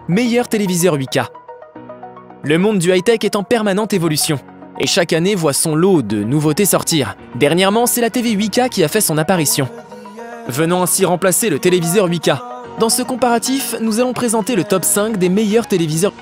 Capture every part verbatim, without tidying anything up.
meilleur téléviseur huit K. Le monde du high-tech est en permanente évolution, et chaque année voit son lot de nouveautés sortir. Dernièrement, c'est la T V huit K qui a fait son apparition, venant ainsi remplacer le téléviseur huit K. Dans ce comparatif, nous allons présenter le top cinq des meilleurs téléviseurs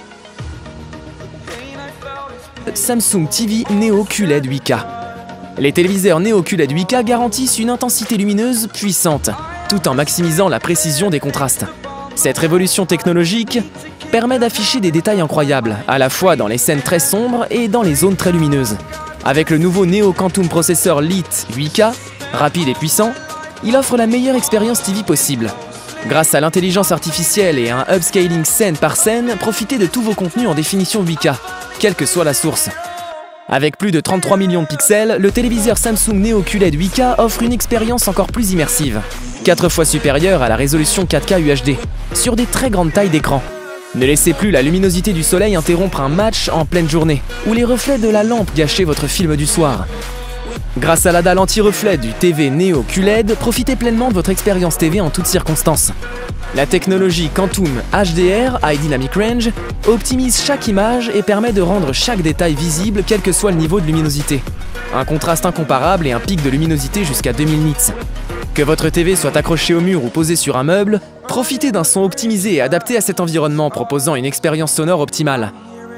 Samsung T V Neo Q L E D huit K. Les téléviseurs Neo Q L E D huit K garantissent une intensité lumineuse puissante, tout en maximisant la précision des contrastes. Cette révolution technologique permet d'afficher des détails incroyables, à la fois dans les scènes très sombres et dans les zones très lumineuses. Avec le nouveau Neo Quantum Processor Lite huit K, rapide et puissant, il offre la meilleure expérience T V possible. Grâce à l'intelligence artificielle et à un upscaling scène par scène, profitez de tous vos contenus en définition huit K, quelle que soit la source. Avec plus de trente-trois millions de pixels, le téléviseur Samsung Neo Q L E D huit K offre une expérience encore plus immersive, quatre fois supérieure à la résolution quatre K U H D, sur des très grandes tailles d'écran. Ne laissez plus la luminosité du soleil interrompre un match en pleine journée, ou les reflets de la lampe gâcher votre film du soir. Grâce à la dalle anti-reflet du T V Neo Q L E D, profitez pleinement de votre expérience T V en toutes circonstances. La technologie Quantum H D R, High Dynamic Range, optimise chaque image et permet de rendre chaque détail visible quel que soit le niveau de luminosité. Un contraste incomparable et un pic de luminosité jusqu'à deux mille nits. Que votre T V soit accrochée au mur ou posée sur un meuble, profitez d'un son optimisé et adapté à cet environnement proposant une expérience sonore optimale.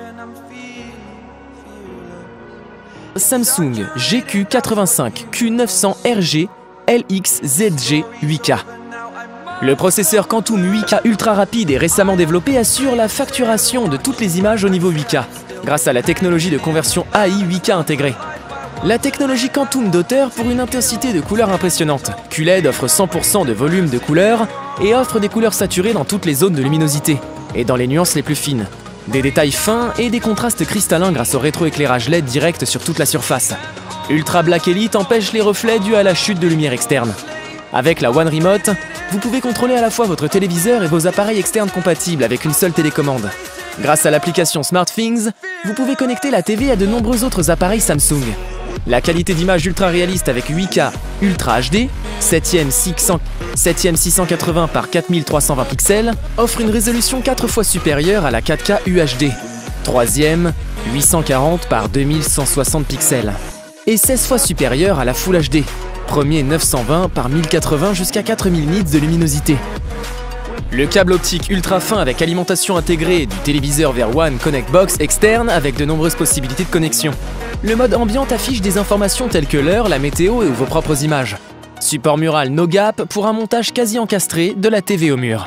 Samsung G Q quatre-vingt-cinq Q neuf cents R G L X Z G huit K. Le processeur Quantum huit K ultra rapide et récemment développé assure la facturation de toutes les images au niveau huit K, grâce à la technologie de conversion A I huit K intégrée. La technologie Quantum d'auteur pour une intensité de couleurs impressionnante. Q L E D offre cent pour cent de volume de couleurs et offre des couleurs saturées dans toutes les zones de luminosité et dans les nuances les plus fines. Des détails fins et des contrastes cristallins grâce au rétroéclairage L E D direct sur toute la surface. Ultra Black Elite empêche les reflets dus à la chute de lumière externe. Avec la One Remote, vous pouvez contrôler à la fois votre téléviseur et vos appareils externes compatibles avec une seule télécommande. Grâce à l'application SmartThings, vous pouvez connecter la T V à de nombreux autres appareils Samsung. La qualité d'image ultra réaliste avec huit K Ultra H D, septième six cent quatre-vingts par quatre mille trois cent vingt pixels, offre une résolution quatre fois supérieure à la quatre K U H D, troisième huit cent quarante par deux mille cent soixante pixels, et seize fois supérieure à la Full H D, premier neuf cent vingt par mille quatre-vingts jusqu'à quatre mille nits de luminosité. Le câble optique ultra fin avec alimentation intégrée du téléviseur vers One Connect Box externe avec de nombreuses possibilités de connexion. Le mode ambiant affiche des informations telles que l'heure, la météo et vos propres images. Support mural No Gap pour un montage quasi encastré de la T V au mur.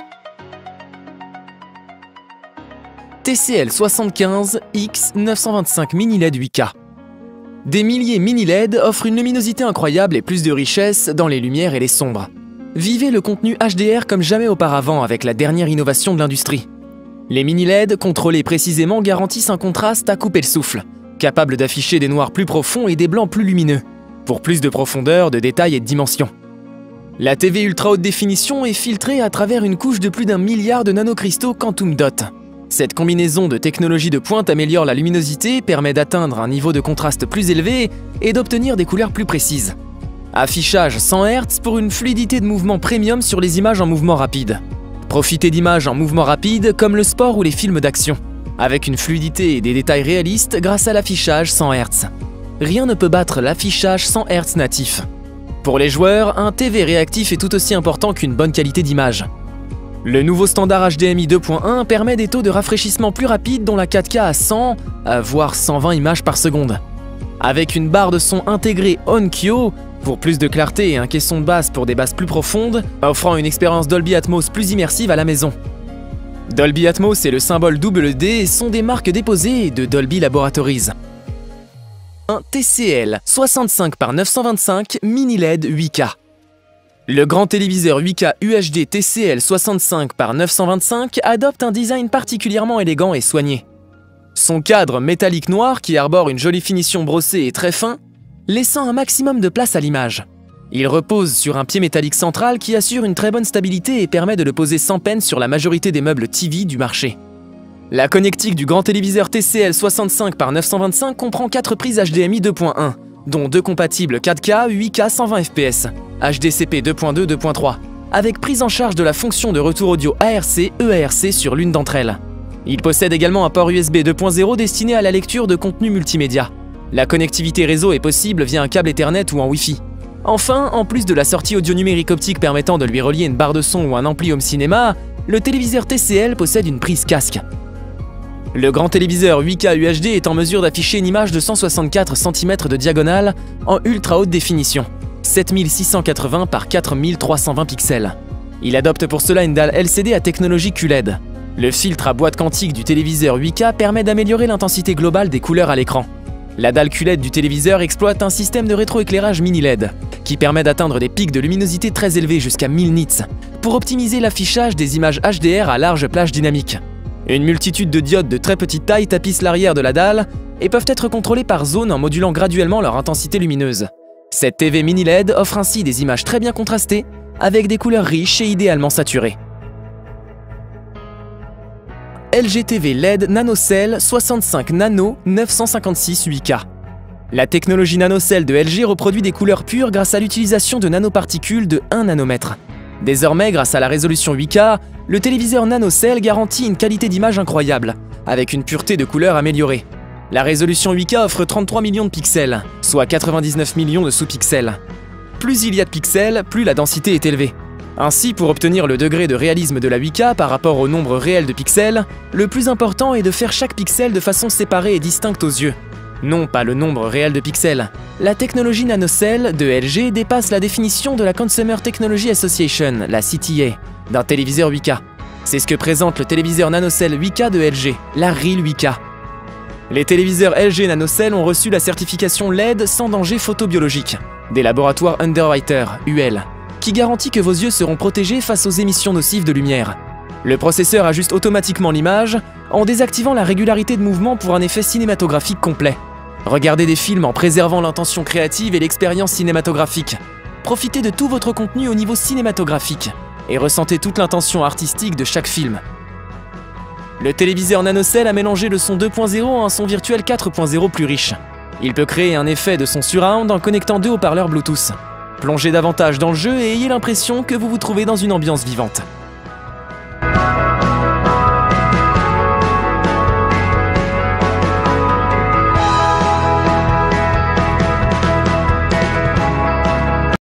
T C L soixante-quinze X neuf cent vingt-cinq Mini L E D huit K. Des milliers Mini L E D offrent une luminosité incroyable et plus de richesse dans les lumières et les sombres. Vivez le contenu H D R comme jamais auparavant avec la dernière innovation de l'industrie. Les Mini L E D contrôlés précisément garantissent un contraste à couper le souffle, capable d'afficher des noirs plus profonds et des blancs plus lumineux, pour plus de profondeur, de détails et de dimension. La T V ultra haute définition est filtrée à travers une couche de plus d'un milliard de nanocristaux Quantum Dot. Cette combinaison de technologies de pointe améliore la luminosité, permet d'atteindre un niveau de contraste plus élevé et d'obtenir des couleurs plus précises. Affichage cent hertz pour une fluidité de mouvement premium sur les images en mouvement rapide. Profitez d'images en mouvement rapide comme le sport ou les films d'action, avec une fluidité et des détails réalistes grâce à l'affichage cent hertz. Rien ne peut battre l'affichage cent hertz natif. Pour les joueurs, un T V réactif est tout aussi important qu'une bonne qualité d'image. Le nouveau standard H D M I deux point un permet des taux de rafraîchissement plus rapides dont la quatre K à cent, voire cent vingt images par seconde. Avec une barre de son intégrée Onkyo, pour plus de clarté et un caisson de basse pour des basses plus profondes, offrant une expérience Dolby Atmos plus immersive à la maison. Dolby Atmos et le symbole double D sont des marques déposées de Dolby Laboratories. Un T C L soixante-cinq par neuf cent vingt-cinq Mini L E D huit K. Le grand téléviseur huit K U H D T C L soixante-cinq par neuf cent vingt-cinq adopte un design particulièrement élégant et soigné. Son cadre métallique noir qui arbore une jolie finition brossée et très fin, laissant un maximum de place à l'image. Il repose sur un pied métallique central qui assure une très bonne stabilité et permet de le poser sans peine sur la majorité des meubles T V du marché. La connectique du grand téléviseur T C L soixante-cinq par neuf cent vingt-cinq comprend quatre prises H D M I deux point un, dont deux compatibles quatre K, huit K cent vingt F P S, H D C P deux point deux, deux point trois, avec prise en charge de la fonction de retour audio A R C E A R C sur l'une d'entre elles. Il possède également un port U S B deux point zéro destiné à la lecture de contenu multimédia. La connectivité réseau est possible via un câble Ethernet ou en Wi-Fi. Enfin, en plus de la sortie audio numérique optique permettant de lui relier une barre de son ou un ampli home cinéma, le téléviseur T C L possède une prise casque. Le grand téléviseur huit K U H D est en mesure d'afficher une image de cent soixante-quatre centimètres de diagonale en ultra haute définition, sept mille six cent quatre-vingts par quatre mille trois cent vingt pixels. Il adopte pour cela une dalle L C D à technologie Q L E D. Le filtre à boîte quantique du téléviseur huit K permet d'améliorer l'intensité globale des couleurs à l'écran. La dalle Q L E D du téléviseur exploite un système de rétroéclairage mini L E D qui permet d'atteindre des pics de luminosité très élevés jusqu'à mille nits pour optimiser l'affichage des images H D R à large plage dynamique. Une multitude de diodes de très petite taille tapissent l'arrière de la dalle et peuvent être contrôlées par zone en modulant graduellement leur intensité lumineuse. Cette T V mini L E D offre ainsi des images très bien contrastées avec des couleurs riches et idéalement saturées. L G T V L E D NanoCell soixante-cinq Nano neuf cent cinquante-six huit K. La technologie NanoCell de L G reproduit des couleurs pures grâce à l'utilisation de nanoparticules de un nanomètre. Désormais, grâce à la résolution huit K, le téléviseur NanoCell garantit une qualité d'image incroyable, avec une pureté de couleur améliorée. La résolution huit K offre trente-trois millions de pixels, soit quatre-vingt-dix-neuf millions de sous-pixels. Plus il y a de pixels, plus la densité est élevée. Ainsi, pour obtenir le degré de réalisme de la huit K par rapport au nombre réel de pixels, le plus important est de faire chaque pixel de façon séparée et distincte aux yeux. Non pas le nombre réel de pixels. La technologie NanoCell de L G dépasse la définition de la Consumer Technology Association, la C T A, d'un téléviseur huit K. C'est ce que présente le téléviseur NanoCell huit K de L G, la R I L huit K. Les téléviseurs L G NanoCell ont reçu la certification L E D sans danger photobiologique, des laboratoires Underwriter, U L, qui garantit que vos yeux seront protégés face aux émissions nocives de lumière. Le processeur ajuste automatiquement l'image en désactivant la régularité de mouvement pour un effet cinématographique complet. Regardez des films en préservant l'intention créative et l'expérience cinématographique. Profitez de tout votre contenu au niveau cinématographique et ressentez toute l'intention artistique de chaque film. Le téléviseur NanoCell a mélangé le son deux point zéro à un son virtuel quatre point zéro plus riche. Il peut créer un effet de son surround en connectant deux haut-parleurs Bluetooth. Plongez davantage dans le jeu et ayez l'impression que vous vous trouvez dans une ambiance vivante.